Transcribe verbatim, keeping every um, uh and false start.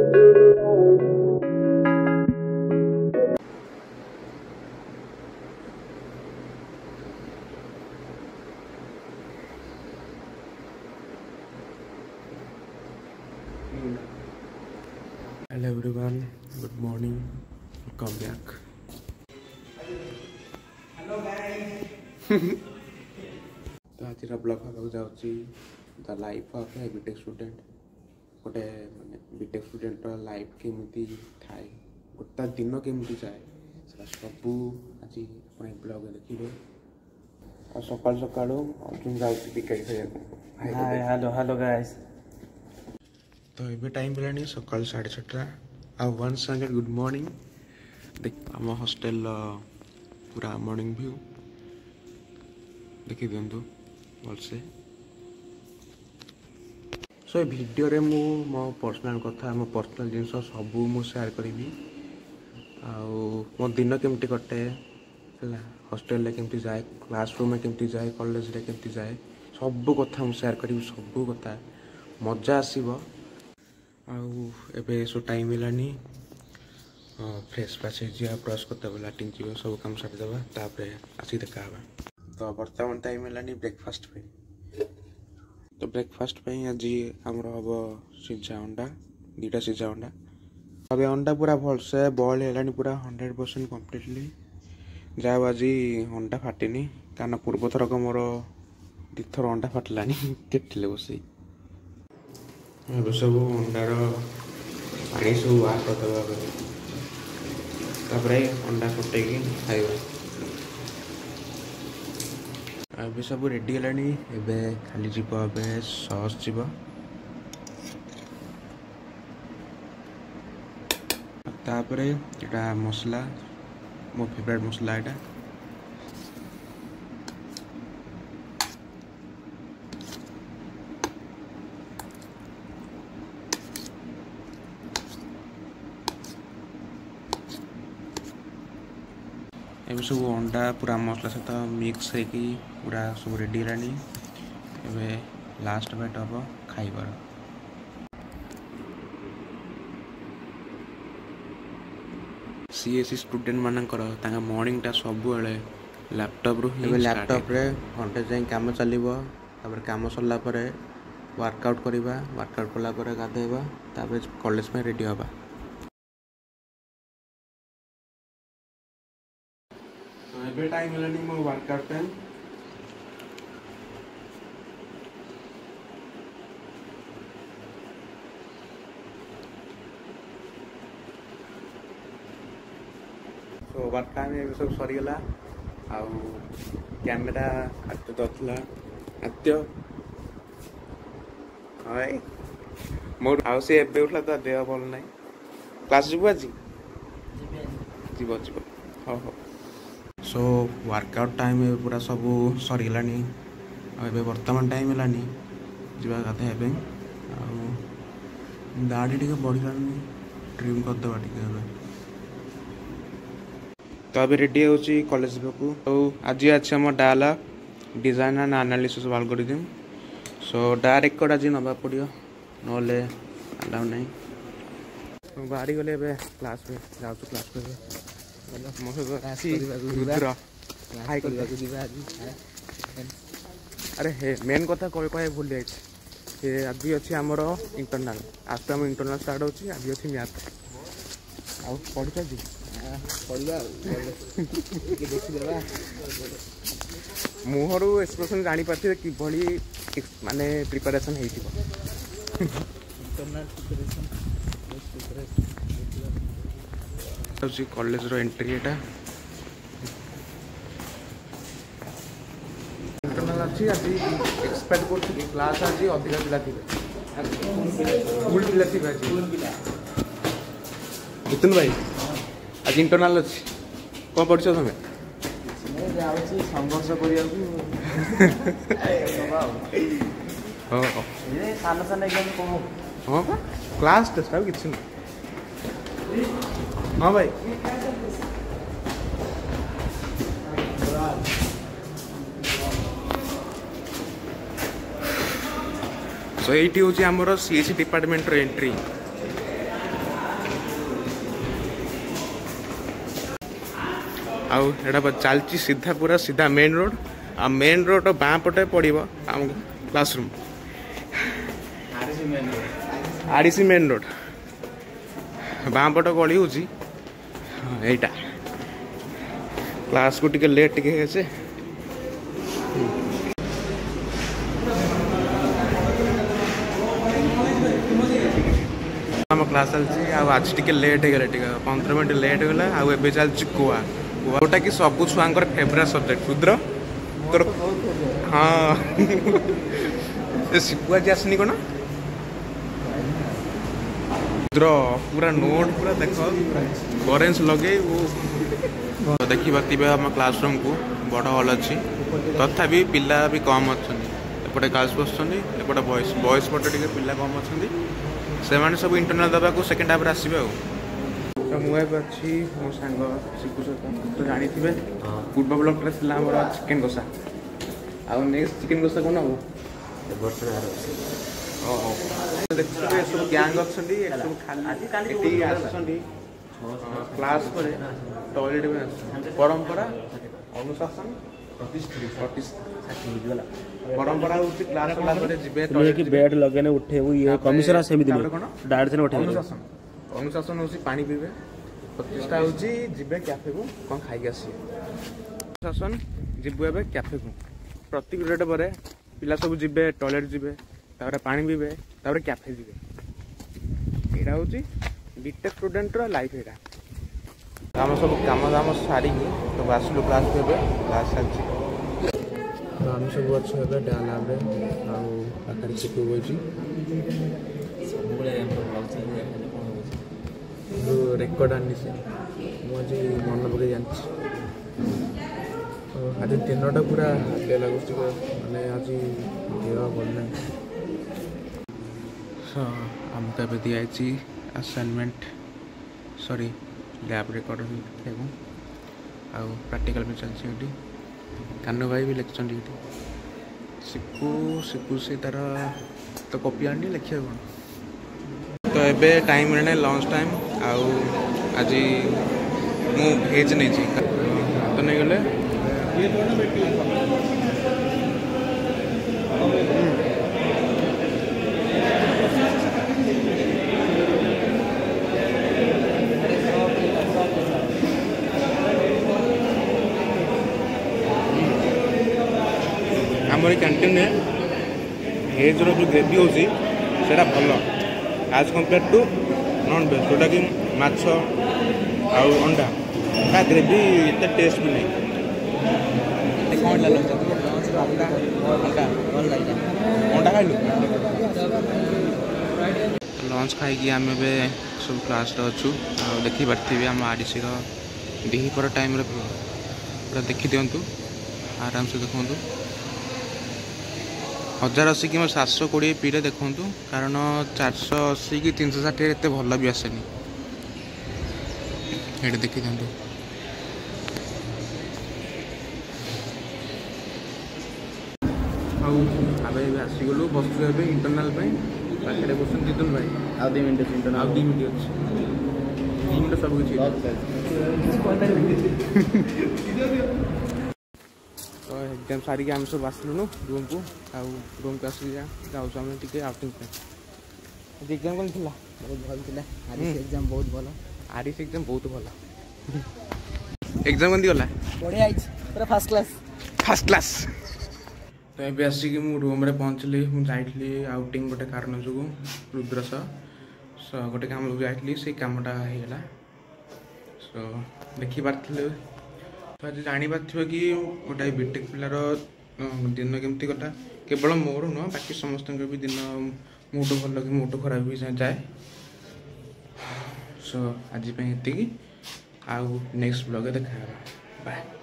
Hello everyone, good morning, welcome back. Hello guys. तो आज blog भाग जाऊँगी the life of a B Tech student गोटे माने बीटेक स्टूडेंट लाइफ केमती थाए गोटे दिन केमती जाए सब आज अपने ब्लॉग देखिए और सकाल सकाल अर्जुन जाऊँगी क्रिकेट खेल। Hi hello hello guys. तो ये टाइम है सकाल साढ़े छटा आ वन संगे गुड मॉर्निंग देख आम हॉस्टेल पूरा मॉर्निंग व्यू देखी दिंतु भलसे। सो वीडियो रे मु मो पर्सनल कथा मो पर्सनल जिनस सब मु शेयर करी आउ मो दिन केमती कटे है हॉस्टेल रे केमती जाए क्लासरूम में केमती जाए कॉलेज रे केमती जाए सब कथा मु शेयर करी सब कथा मजा आसीबो। आउ एबे सो टाइम मिलानी फ्रेश फ्रेश जा ब्रश करते लाट्रिन जी सब कम सारिदेवा तापर आसी देखा तो बर्तमान टाइम मिलानी ब्रेकफास्ट पे। तो ब्रेकफास्ट पे आज आमर हम सीझा अंडा दुटा सीझा अंडा अब अंडा पूरा भलसे बॉयल है पूरा हंड्रेड परसेंट कम्प्लीटली जाओ आज अंडा फाटिनी कारण पूर्व थरक मोर दिथर अंडा फाटलानी केटले बसई अब सब अंडार पानी सब बाहर करदे तापर अंडा फुटे खाइबा। अब सब रेडी है खाली जीव ए सॉस जीव तापर एटा मसला मो फेवरेट मसला एटा एवं सब अंडा पूरा मसला सहित मिक्स है कि पूरा सब रेडी है लास्ट बाइट हम खाइबार। सीएससी स्टूडेंट मानकर मॉर्निंग टा सब लैपटॉप रु लैपटॉप रे घंटे जाए काम चलो तापर काम सरला वर्कआउट करवा वर्कआउट कला गाधेबा तापर कॉलेज में रेडी हवा। तो टाइम है मो वर्कआउट टाइम तो वर्क टाइम सब सरीगला आउ कैमेरा आत्य दौला आत्य हाय मोर आउ से एबे उठला तो देह भल ना क्लास जीव आज जीव जीव हाँ हाँ। सो वर्कआउट टाइम पूरा सब सरीगलानी आबे वर्तमान टाइम है जीवा गाधे दाढ़ी टे बढ़लानी ट्रिम करदे टे तो अभी रेडी हो कॉलेज को। तो आज अच्छे आम डाला design and analysis algorithm so direct code आज नवा पड़ो ना अलाउ ना बाहरी गले क्लास में जाऊँ क्लास में अरे हे मेन कथा कह कह भूल जाए आज अच्छी आमर इंटरनाल आज तो आम इंटरनाल स्टार्ट होची आज अच्छी मैथ आ पढ़ी चाहिए मुहर एक्सप्रेशन जानी पार्थे कि माने प्रिपरेशन हो कॉलेज रो एंट्री एटा इंटरनल अच्छी आज एक्सपेक्ट कर क्लास आज अधिका पिला फुल पिला थी जितन भाई आज इंटरनल अच्छी कौन पढ़ तुम संघर्ष हाँ क्लास टेस्ट आ कि हाँ भाई सो ये हूँ आमर सीएससी डिपार्टमेंट एंट्री आउ एटा चलती सीधा पूरा सीधा मेन रोड आ मेन रोड बाँ पटे पड़ो आम क्लासरूम आड़सी मेन रोड बाँ पट गली हूँ यहीटा क्लास को टिके लेट टिके है आम क्लास चलती आज टिके लेट हो गला पंद्रह मिनट लेट हो गला आबे चलती कुआ कुआटा कि सब छुआंकर फेवरेट सब्जेक्ट रुद्र तोर हाँ शिकुआ जी आसनी कौन रुद्र पूरा नोट पूरा देख करेन्स लगे वो देखी पारे आम क्लासरूम को बड़ हल अच्छी तथापि पिला भी कम अच्छा एपटे गर्ल्स बसुँच एपटे बॉयज बॉयज पटे टे पिला कम अच्छा से सब इंटरनाल दबा को सेकेंड हाफ आसवे आ तो मुझे अच्छी मो सांग शिखु सहित तो जानी थे पूर्व ब्लॉक चिकेन कषा आउ नेक्स्ट चिकेन कषा कौन हम देखिए सब गैंग अच्छा क्लास टॉयलेट परंपरा अनुशासन परंपरा होची क्लास क्लास कि बेड लगेने उठेबू ये कमिशनर सेमी दिले डायरेक्ट से उठेबू अनुशासन अनुशासन होची पानी पीबे प्रतिष्ठा होची जिबे कैफे को कोन खाई आसी अनुशासन जिबु एबे कैफे को प्रति पीरियड परे पिला सब जिबे टॉयलेट जिबे तारे पानी पीबे तारे कैफे जिबे एडा होची बीटेक स्टूडेंट रो लाइफ एडा हम सब काम दाम सारी तो आसलु क्लास पे क्लास चलती तो हम सब अच्छे हे डालाबे आउ पाखर चिकु होची रेकर्ड आनी से मुझे मन पकई जानी तो आज दिनटा पूरा हालिया लगुच मैंने आज देह भल ना आमको ए दिखाई असाइनमेंट सॉरी लैब रेकर्ड आउ प्रैक्टिकल भी चलती कानू भाई भी लिखुं शिकु शिकु से तार तो कॉपी आनी लिखा कौन तो एबे टाइम रहने लंच टाइम आउ आज मु भेज नहीं तो नहीं गले आमरी कैंटीन में भेज रो जो ग्रेवी होची सेटा भल आज कंपेयर टू नॉन वेज जोटा कि माछ आउ अंडा ता ग्रेवी एते टेस्ट भी नहीं कौन ला अंडा अंडा अंडा खाइलु लंच खाई आम सब क्लास अच्छु आ देखी पार्थे आम आरडीसी दिपर टाइम पूरा देखी दिंतु आराम से देखु हजार अशी कि सातश कोड़े पीरे देखूँ कारण चारश अशी कि तीन षाठी एत भल भी आसेनी ये देखी दिखाँ आम आसीगलु बसु इंटरनाल पाखे बस जितुन भाई आउ दी मिनट आउ दी मिनट अच्छे दी मिनट सब तो एग्जाम सारिक आम सब आसलुनु रूम को आउ रूम को आसी जाऊँ आम टे आउटिंग एग्जाम कौन थी बहुत भल थिला आरिस एग्जाम बहुत भल आरिस एग्जाम बहुत भल एग्जाम कौन गला बढ़िया आइछ पूरा फर्स्ट क्लास फर्स्ट क्लास तो ये आसिक मु रूम रे पहुँचली मुझे जाइली आउटिंग गोटे कारण जो रुद्र सह गोटे काम जाइली से कामटा होगा सो देखी पार्थे तो आज जापार कि गोटे बीटेक पिलार दिन केमती गला केवल मोर नुह बाकी समस्त भी दिन मुड भल कि मुड खराब भी जाए सो आज ये आउ नेक्स्ट ब्लॉग देखा बाय।